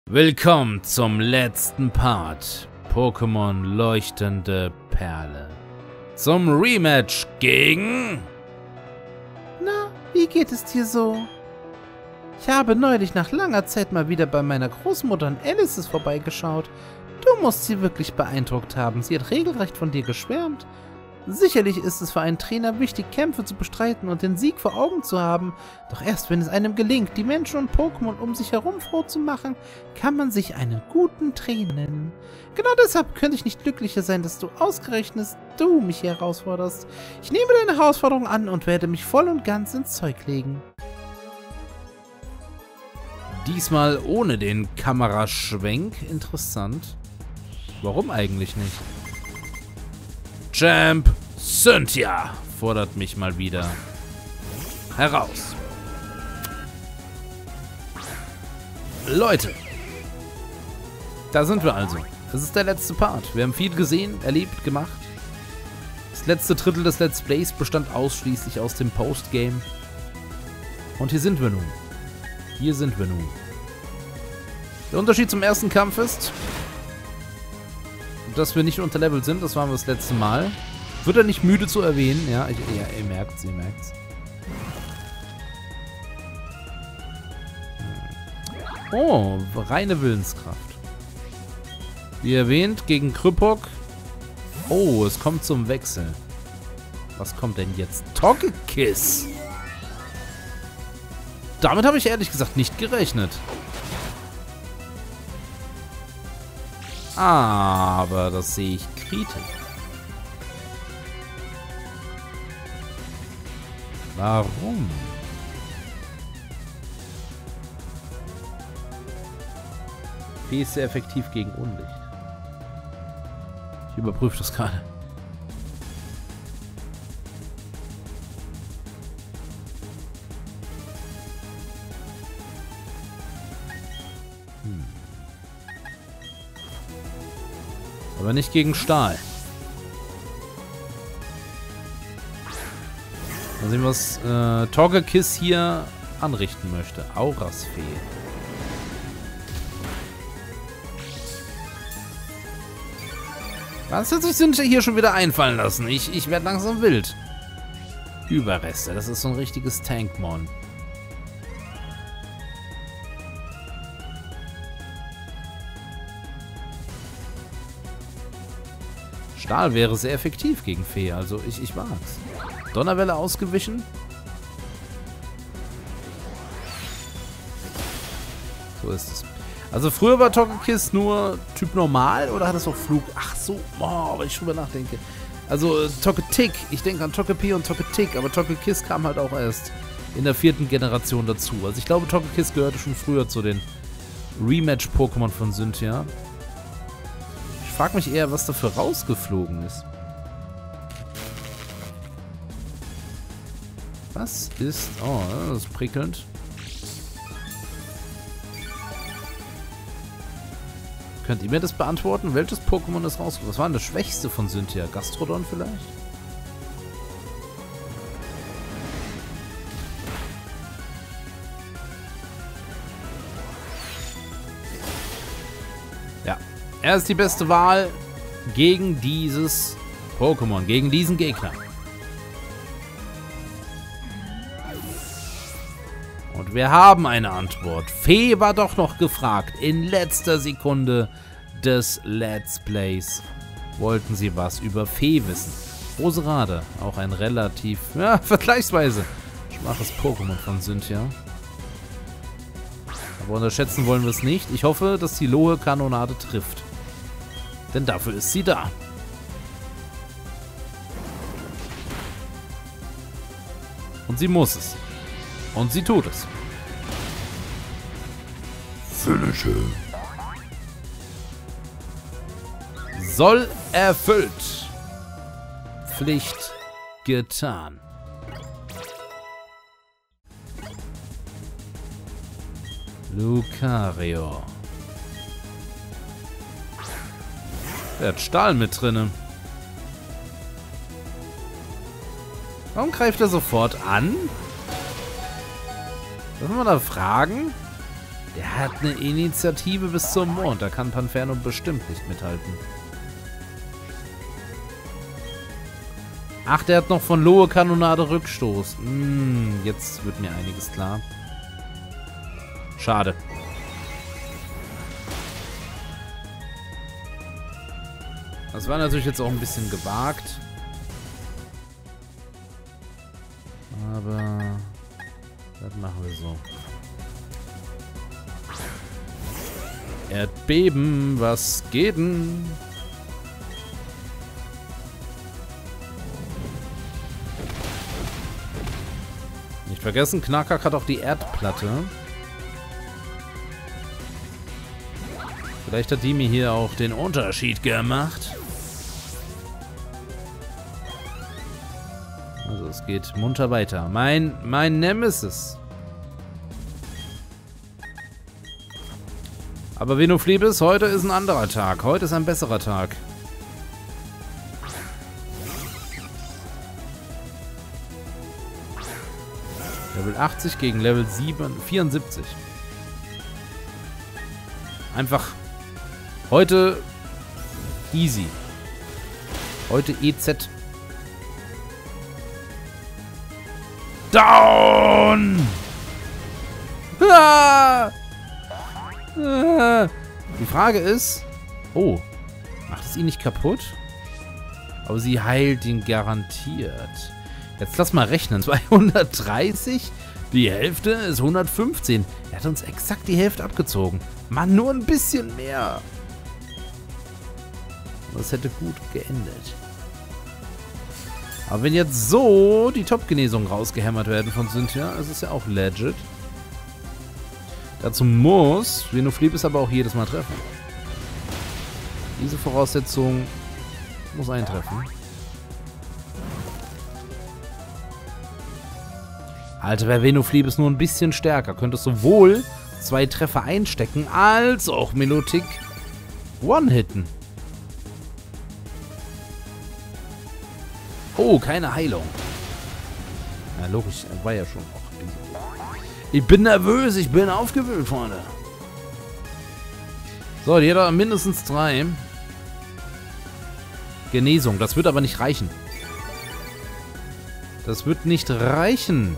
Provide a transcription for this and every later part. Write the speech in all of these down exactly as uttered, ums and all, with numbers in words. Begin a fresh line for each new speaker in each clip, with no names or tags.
Willkommen zum letzten Part. Pokémon Leuchtende Perle. Zum Rematch gegen...
Na, wie geht es dir so? Ich habe neulich nach langer Zeit mal wieder bei meiner Großmutter in Alices vorbeigeschaut. Du musst sie wirklich beeindruckt haben. Sie hat regelrecht von dir geschwärmt. Sicherlich ist es für einen Trainer wichtig, Kämpfe zu bestreiten und den Sieg vor Augen zu haben. Doch erst wenn es einem gelingt, die Menschen und Pokémon um sich herum froh zu machen, kann man sich einen guten Trainer nennen. Genau deshalb könnte ich nicht glücklicher sein, dass du ausgerechnet du mich hier herausforderst. Ich nehme deine Herausforderung an und werde mich voll und ganz ins Zeug legen.
Diesmal ohne den Kameraschwenk. Interessant. Warum eigentlich nicht? Champ Cynthia fordert mich mal wieder heraus. Leute, da sind wir also. Das ist der letzte Part. Wir haben viel gesehen, erlebt, gemacht. Das letzte Drittel des Let's Plays bestand ausschließlich aus dem Postgame. Und hier sind wir nun. Hier sind wir nun. Der Unterschied zum ersten Kampf ist, dass wir nicht unterlevelt sind. Das waren wir das letzte Mal. Wird er nicht müde zu erwähnen. Ja, ich, ja ihr merkt's, ihr merkt's. Oh, reine Willenskraft. Wie erwähnt, gegen Krüppok. Oh, es kommt zum Wechsel. Was kommt denn jetzt? Togekiss. Damit habe ich ehrlich gesagt nicht gerechnet. Aber das sehe ich kritisch. Warum? Wie ist sehr effektiv gegen Unlicht? Ich überprüfe das gerade. Hm. Aber nicht gegen Stahl. Mal sehen, was äh, Togekiss hier anrichten möchte. Aurasfee. Was hat sich Cynthia hier schon wieder einfallen lassen? Ich, ich werde langsam wild. Überreste. Das ist so ein richtiges Tankmon. Stahl wäre sehr effektiv gegen Fee, also ich, ich mag's. Donnerwelle ausgewichen. So ist es. Also früher war Togekiss nur Typ Normal oder hat es auch Flug? Ach so, oh, wenn ich drüber nachdenke. Also Togetic, ich denke an Togepi und Togetic, aber Togekiss kam halt auch erst in der vierten Generation dazu. Also ich glaube, Togekiss gehörte schon früher zu den Rematch-Pokémon von Cynthia. Ich frage mich eher, was dafür rausgeflogen ist. Was ist... Oh, das ist prickelnd. Könnt ihr mir das beantworten? Welches Pokémon ist raus? Was war denn das Schwächste von Cynthia? Gastrodon vielleicht? Ja. Er ist die beste Wahl gegen dieses Pokémon, gegen diesen Gegner. Und wir haben eine Antwort. Fee war doch noch gefragt. In letzter Sekunde des Let's Plays wollten sie was über Fee wissen. Roserade, auch ein relativ, ja, vergleichsweise schwaches Pokémon von Cynthia. Aber unterschätzen wollen wir es nicht. Ich hoffe, dass die Lohe-Kanonade trifft. Denn dafür ist sie da. Und sie muss es. Und sie tut es. Finische. Soll erfüllt. Pflicht getan. Lucario. Der hat Stahl mit drinne. Warum greift er sofort an? Dürfen wir da fragen? Der hat eine Initiative bis zum Mond. Da kann Panferno bestimmt nicht mithalten. Ach, der hat noch von Lohe Kanonade Rückstoß. Hm, jetzt wird mir einiges klar. Schade. Das war natürlich jetzt auch ein bisschen gewagt. Aber das machen wir so. Erdbeben, was geht denn? Nicht vergessen, Knarkak hat auch die Erdplatte. Vielleicht hat die mir hier auch den Unterschied gemacht. Also es geht munter weiter. Mein, mein Nemesis. Aber Venoflebis, heute ist ein anderer Tag. Heute ist ein besserer Tag. Level achtzig gegen Level sieben, vierundsiebzig. Einfach heute easy. Heute E Z. Down! Ah! Ah! Die Frage ist... Oh, macht es ihn nicht kaputt? Aber sie heilt ihn garantiert. Jetzt lass mal rechnen. zweihundertdreißig? Die Hälfte ist hundertfünfzehn. Er hat uns exakt die Hälfte abgezogen. Mann, nur ein bisschen mehr. Das hätte gut geendet. Aber wenn jetzt so die Top-Genesungen rausgehämmert werden von Cynthia, ist es ja auch legit. Dazu muss Venoflebis aber auch jedes Mal treffen. Diese Voraussetzung muss eintreffen. Alter, wäre Venoflebis nur ein bisschen stärker, könnte es sowohl zwei Treffer einstecken, als auch Milotic one-hitten. Oh, keine Heilung. Ja, logisch, er war ja schon auch. Ich bin nervös, ich bin aufgewühlt, Freunde. So, die hat er mindestens drei. Genesung, das wird aber nicht reichen. Das wird nicht reichen.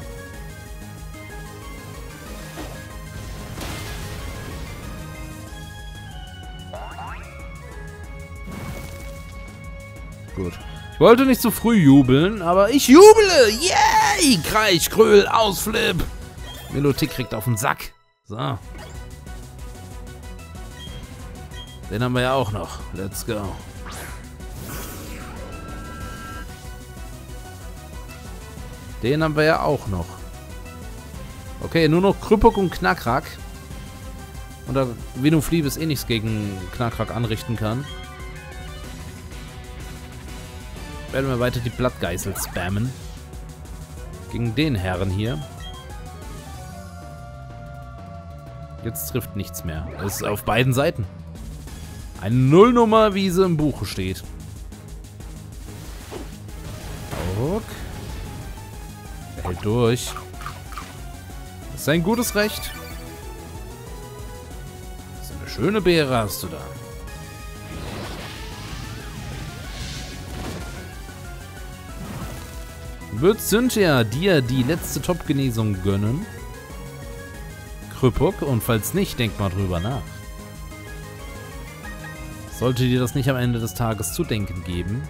Gut. Ich wollte nicht zu früh jubeln, aber ich juble! Yay! Kreich, Kröll, Ausflip! Milotic kriegt auf den Sack. So. Den haben wir ja auch noch. Let's go. Den haben wir ja auch noch. Okay, nur noch Krüppuk und Knackrack. Und da Venoflebis eh nichts gegen Knackrack anrichten kann, werden wir weiter die Blattgeißel spammen. Gegen den Herren hier. Jetzt trifft nichts mehr. Es ist auf beiden Seiten. Eine Nullnummer, wie sie im Buche steht. Ok. Er hält durch. Das ist ein gutes Recht. So eine schöne Beere hast du da. Wird Cynthia dir die letzte Top-Genesung gönnen? Krüppuk? Und falls nicht, denk mal drüber nach. Sollte dir das nicht am Ende des Tages zu denken geben?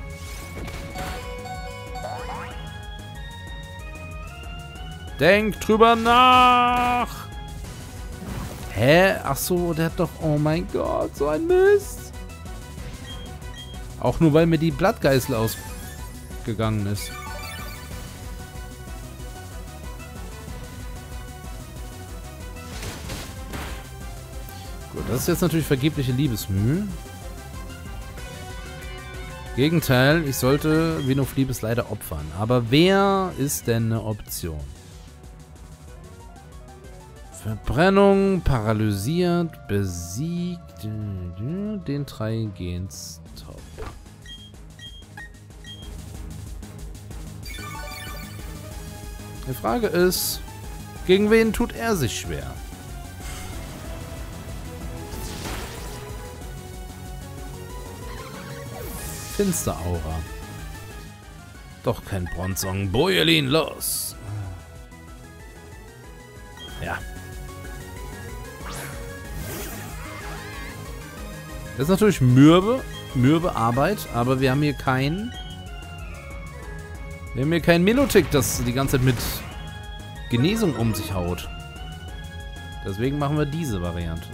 Denk drüber nach! Hä? Ach so, der hat doch... Oh mein Gott, so ein Mist! Auch nur, weil mir die Blattgeißel ausgegangen ist. Gut, das ist jetzt natürlich vergebliche Liebesmüh. Gegenteil, ich sollte Venoflebis leider opfern. Aber wer ist denn eine Option? Verbrennung, paralysiert, besiegt. Den drei gehen's top. Die Frage ist, gegen wen tut er sich schwer? Finsteraura. Doch kein Bronzong. Bojelin, los! Ja. Das ist natürlich mürbe, mürbe Arbeit, aber wir haben hier keinen... Wir haben hier kein Milotic, das die ganze Zeit mit Genesung um sich haut. Deswegen machen wir diese Variante.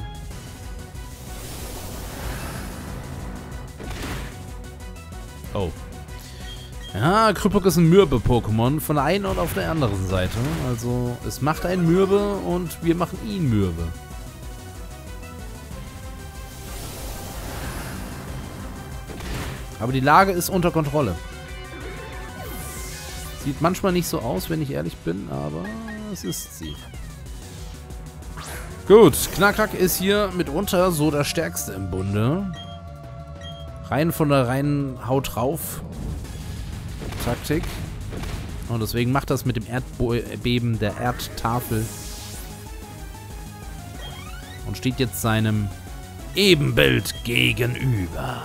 Oh. Ja, Krypok ist ein Mürbe-Pokémon von der einen und auf der anderen Seite. Also, es macht einen Mürbe und wir machen ihn Mürbe. Aber die Lage ist unter Kontrolle. Sieht manchmal nicht so aus, wenn ich ehrlich bin, aber es ist sie. Gut, Knackrack ist hier mitunter so der Stärkste im Bunde. Rein von der reinen Haut drauf Taktik. Und deswegen macht das mit dem Erdbeben der Erdtafel. Und steht jetzt seinem Ebenbild gegenüber.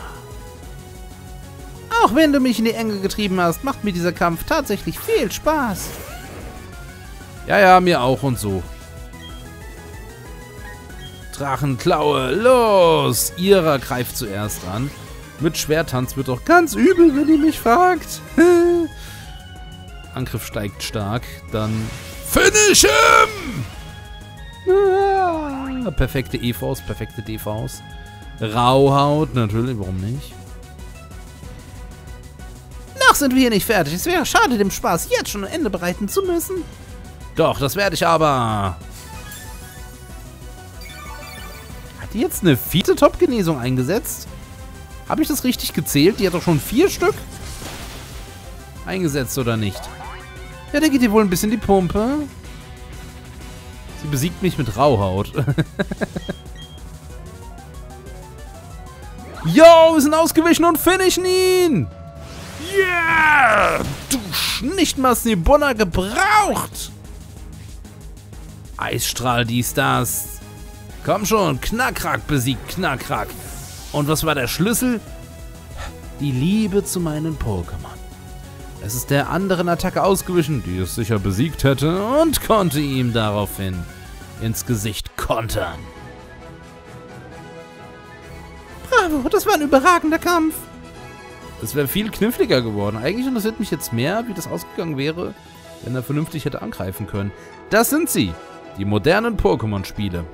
Auch wenn du mich in die Enge getrieben hast, macht mir dieser Kampf tatsächlich viel Spaß.
Ja, ja, mir auch und so. Drachenklaue, los! Ira greift zuerst an. Mit Schwertanz wird doch ganz übel, wenn ihr mich fragt. Angriff steigt stark. Dann Finish him! Ah, perfekte E Vs, perfekte D Vs. Rauhaut, natürlich, warum nicht?
Noch sind wir hier nicht fertig. Es wäre schade, dem Spaß jetzt schon ein Ende bereiten zu müssen.
Doch, das werde ich aber. Hat die jetzt eine vierte Top-Genesung eingesetzt? Habe ich das richtig gezählt? Die hat doch schon vier Stück eingesetzt, oder nicht? Ja, da geht ihr wohl ein bisschen die Pumpe. Sie besiegt mich mit Rauhaut. Yo, wir sind ausgewichen und finishen ihn! Yeah! Du Schnichten hast die Bonner gebraucht! Eisstrahl, dies, das. Komm schon, Knackrack besiegt Knackrack. Und was war der Schlüssel? Die Liebe zu meinen Pokémon. Es ist der anderen Attacke ausgewichen, die es sicher besiegt hätte, und konnte ihm daraufhin ins Gesicht kontern.
Bravo, das war ein überragender Kampf.
Es wäre viel kniffliger geworden. Eigentlich interessiert mich jetzt mehr, wie das ausgegangen wäre, wenn er vernünftig hätte angreifen können. Das sind sie, die modernen Pokémon-Spiele.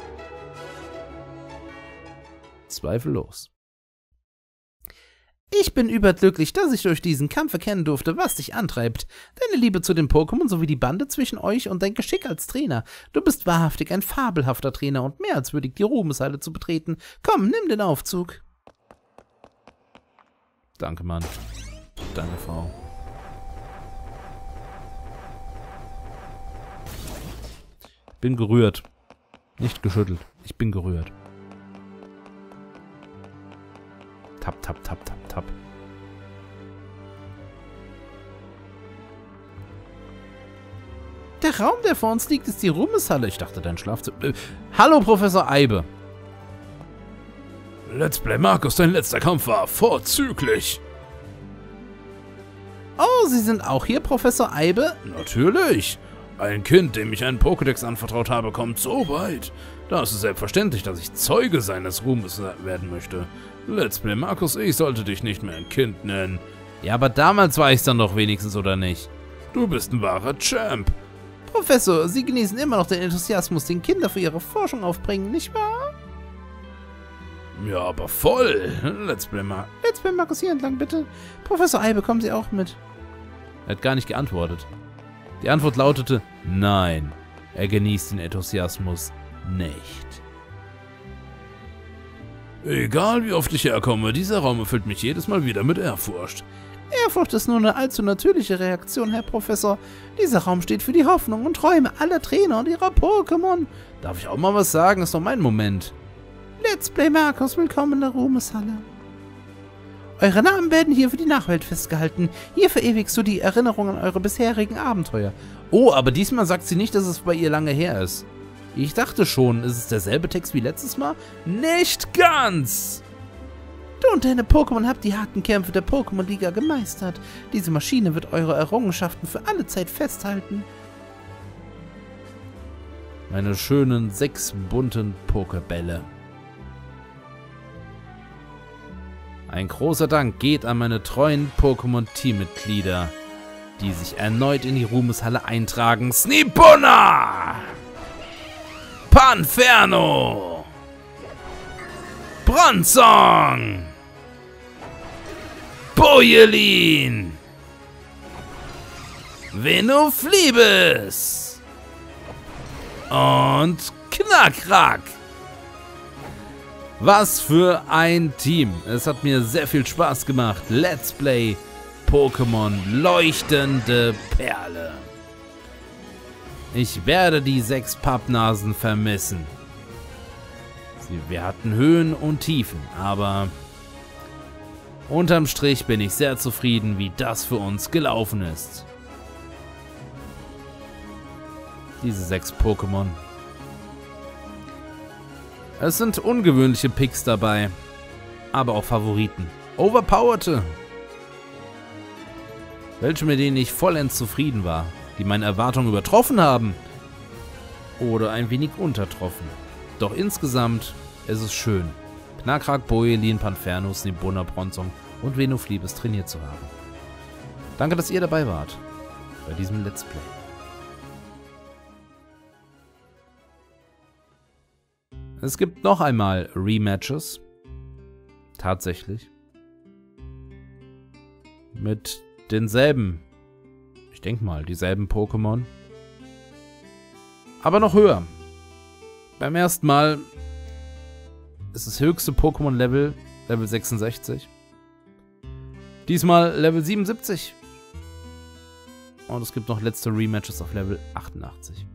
Zweifellos.
Ich bin überglücklich, dass ich durch diesen Kampf erkennen durfte, was dich antreibt. Deine Liebe zu den Pokémon sowie die Bande zwischen euch und dein Geschick als Trainer. Du bist wahrhaftig ein fabelhafter Trainer und mehr als würdig, die Ruhmeshalle zu betreten. Komm, nimm den Aufzug.
Danke, Mann. Danke, Frau. Bin gerührt. Nicht geschüttelt. Ich bin gerührt. Tap, tap, tap, tap, tap.
Der Raum, der vor uns liegt, ist die Ruhmeshalle. Ich dachte, dein Schlafzimmer...
Äh, hallo, Professor Eibe. Let's Play Markus, dein letzter Kampf war vorzüglich.
Oh, Sie sind auch hier, Professor Eibe?
Natürlich. Ein Kind, dem ich einen Pokédex anvertraut habe, kommt so weit. Da ist es selbstverständlich, dass ich Zeuge seines Ruhmes werden möchte. Let's Play Markus, ich sollte dich nicht mehr ein Kind nennen. Ja, aber damals war ich's dann doch wenigstens, oder nicht? Du bist ein wahrer Champ.
Professor, Sie genießen immer noch den Enthusiasmus, den Kinder für ihre Forschung aufbringen, nicht wahr?
Ja, aber voll. Let's Play Markus.
Let's Play Markus hier entlang, bitte. Professor Eibe, kommen Sie auch mit?
Er hat gar nicht geantwortet. Die Antwort lautete, nein, er genießt den Enthusiasmus nicht. Egal wie oft ich herkomme, dieser Raum erfüllt mich jedes Mal wieder mit Ehrfurcht.
Ehrfurcht ist nur eine allzu natürliche Reaktion, Herr Professor. Dieser Raum steht für die Hoffnung und Träume aller Trainer und ihrer Pokémon.
Darf ich auch mal was sagen? Ist doch mein Moment.
Let's Play Markus, willkommen in der Ruhmeshalle. Eure Namen werden hier für die Nachwelt festgehalten. Hier verewigst du die Erinnerung an eure bisherigen Abenteuer.
Oh, aber diesmal sagt sie nicht, dass es bei ihr lange her ist. Ich dachte schon, ist es derselbe Text wie letztes Mal? Nicht ganz!
Du und deine Pokémon habt die harten Kämpfe der Pokémon-Liga gemeistert. Diese Maschine wird eure Errungenschaften für alle Zeit festhalten.
Meine schönen sechs bunten Pokébälle. Ein großer Dank geht an meine treuen Pokémon-Teammitglieder, die sich erneut in die Ruhmeshalle eintragen. Sneepona! Panferno! Bronzong! Bojelin! Venoflibes! Und Knackrack! Was für ein Team! Es hat mir sehr viel Spaß gemacht. Let's Play Pokémon Leuchtende Perle. Ich werde die sechs Pappnasen vermissen. Sie, wir hatten Höhen und Tiefen, aber unterm Strich bin ich sehr zufrieden, wie das für uns gelaufen ist. Diese sechs Pokémon. Es sind ungewöhnliche Picks dabei, aber auch Favoriten. Overpowerte. Welche, mit denen ich vollends zufrieden war, die meine Erwartungen übertroffen haben oder ein wenig untertroffen. Doch insgesamt ist es schön, Knackrack, Bojelin, Panferno, Sneepona, Bronzong und Venoflibes trainiert zu haben. Danke, dass ihr dabei wart bei diesem Let's Play. Es gibt noch einmal Rematches. Tatsächlich. Mit denselben, ich denke mal, dieselben Pokémon. Aber noch höher. Beim ersten Mal ist das höchste Pokémon-Level, Level sechsundsechzig. Diesmal Level siebenundsiebzig. Und es gibt noch letzte Rematches auf Level achtundachtzig.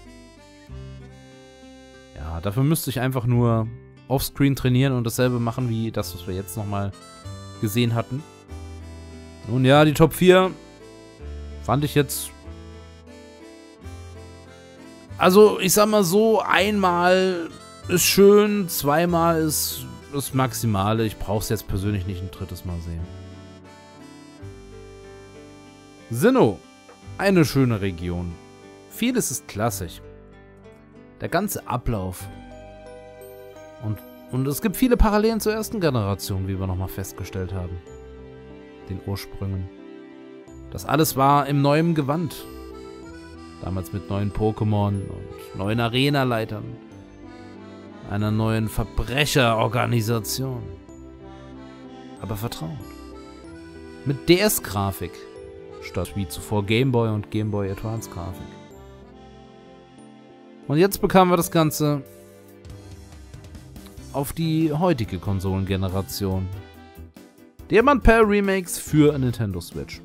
Ja, dafür müsste ich einfach nur offscreen trainieren und dasselbe machen wie das, was wir jetzt nochmal gesehen hatten. Nun ja, die Top vier fand ich jetzt... Also, ich sag mal so, einmal ist schön, zweimal ist das Maximale. Ich brauche es jetzt persönlich nicht ein drittes Mal sehen. Sinnoh, eine schöne Region. Vieles ist klassisch. Der ganze Ablauf. Und, und es gibt viele Parallelen zur ersten Generation, wie wir nochmal festgestellt haben. Den Ursprüngen. Das alles war im neuen Gewand. Damals mit neuen Pokémon und neuen Arena-Leitern. Einer neuen Verbrecherorganisation. Aber vertraut. Mit D S-Grafik. Statt wie zuvor Game Boy und Game Boy Advance-Grafik. Und jetzt bekamen wir das Ganze auf die heutige Konsolengeneration. Diamant Pearl Remakes für Nintendo Switch.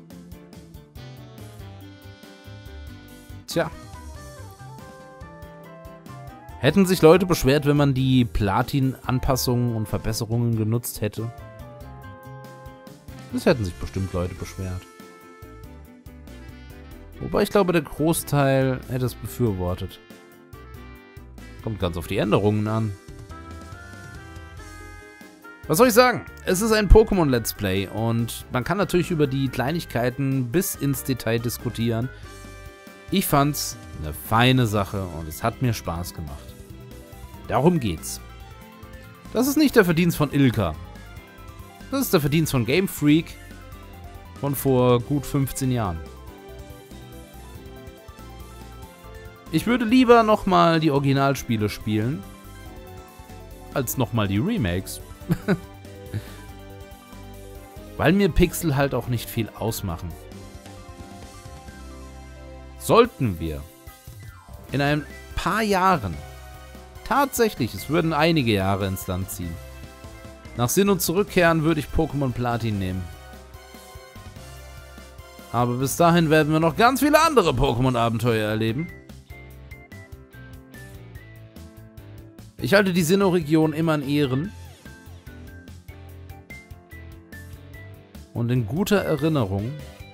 Tja. Hätten sich Leute beschwert, wenn man die Platin-Anpassungen und Verbesserungen genutzt hätte? Das hätten sich bestimmt Leute beschwert. Wobei ich glaube, der Großteil hätte es befürwortet. Kommt ganz auf die Änderungen an. Was soll ich sagen? Es ist ein Pokémon-Let's Play und man kann natürlich über die Kleinigkeiten bis ins Detail diskutieren. Ich fand's eine feine Sache und es hat mir Spaß gemacht. Darum geht's. Das ist nicht der Verdienst von Ilka. Das ist der Verdienst von Game Freak von vor gut fünfzehn Jahren. Ich würde lieber nochmal die Originalspiele spielen, als nochmal die Remakes. Weil mir Pixel halt auch nicht viel ausmachen. Sollten wir in ein paar Jahren, tatsächlich, es würden einige Jahre ins Land ziehen, nach Sinn und zurückkehren, würde ich Pokémon Platin nehmen. Aber bis dahin werden wir noch ganz viele andere Pokémon-Abenteuer erleben. Ich halte die Sinnoh-Region immer in Ehren. Und in guter Erinnerung.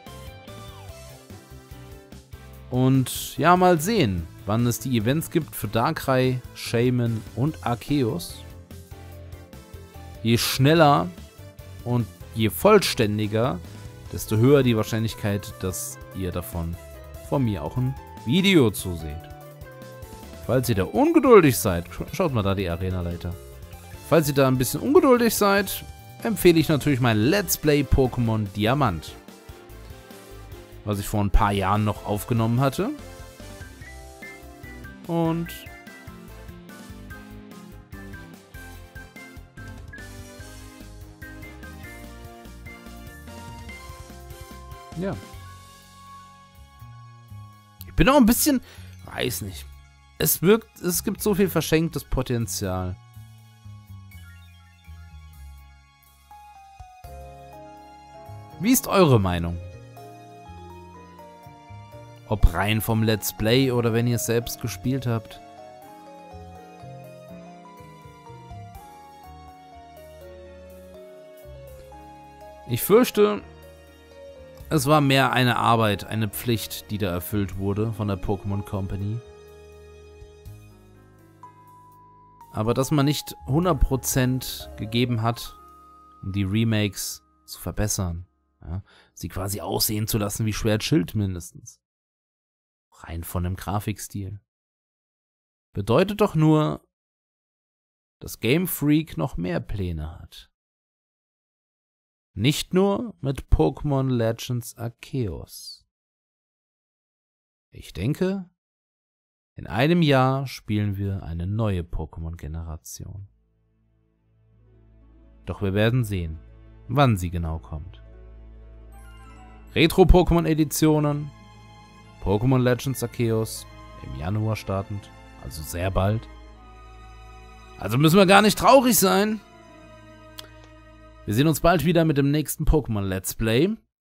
Und ja, mal sehen, wann es die Events gibt für Darkrai, Shaymin und Arceus. Je schneller Und je vollständiger, desto höher die Wahrscheinlichkeit, dass ihr davon von mir auch ein Video zu seht. Falls ihr da ungeduldig seid, schaut mal da die Arena-Leiter. Falls ihr da ein bisschen ungeduldig seid, empfehle ich natürlich mein Let's Play Pokémon Diamant. Was ich vor ein paar Jahren noch aufgenommen hatte. Und ja. Ich bin auch ein bisschen, weiß nicht. Es wirkt, es gibt so viel verschenktes Potenzial. Wie ist eure Meinung? Ob rein vom Let's Play oder wenn ihr es selbst gespielt habt. Ich fürchte, es war mehr eine Arbeit, eine Pflicht, die da erfüllt wurde von der Pokémon Company. Aber dass man nicht hundert Prozent gegeben hat, um die Remakes zu verbessern. Ja, sie quasi aussehen zu lassen wie Schwert Schild mindestens. Rein von dem Grafikstil. Bedeutet doch nur, dass Game Freak noch mehr Pläne hat. Nicht nur mit Pokémon Legends Arceus. Ich denke, in einem Jahr spielen wir eine neue Pokémon-Generation. Doch wir werden sehen, wann sie genau kommt. Retro-Pokémon-Editionen, Pokémon Legends Arceus, im Januar startend, also sehr bald. Also müssen wir gar nicht traurig sein. Wir sehen uns bald wieder mit dem nächsten Pokémon Let's Play.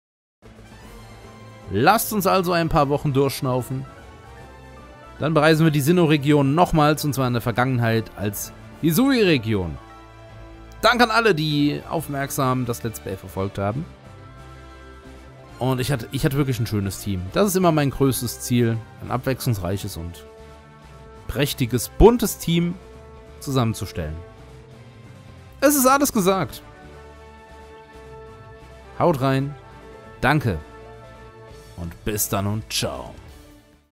Lasst uns also ein paar Wochen durchschnaufen. Dann bereisen wir die Sinnoh-Region nochmals, und zwar in der Vergangenheit als Hisui-Region. Danke an alle, die aufmerksam das Let's Play verfolgt haben. Und ich hatte, ich hatte wirklich ein schönes Team. Das ist immer mein größtes Ziel, ein abwechslungsreiches und prächtiges, buntes Team zusammenzustellen. Es ist alles gesagt. Haut rein, danke und bis dann und ciao.